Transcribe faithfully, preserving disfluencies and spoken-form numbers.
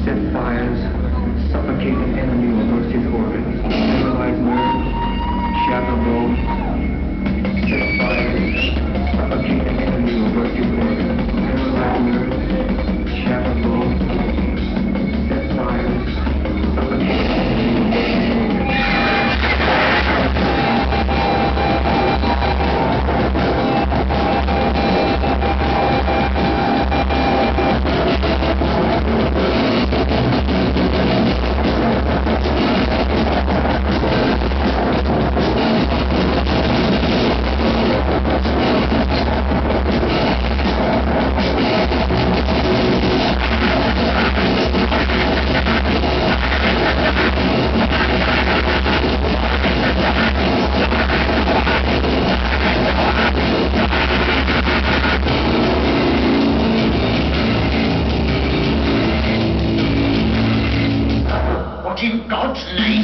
set fires, suffocate an enemy or burst his organs, paralyze nerves, shatter bones, set fires, suffocate an enemy or burst his organs, paralyze nerves, shatter bones, set fires, suffocate an enemy or burst his organs. In God's name?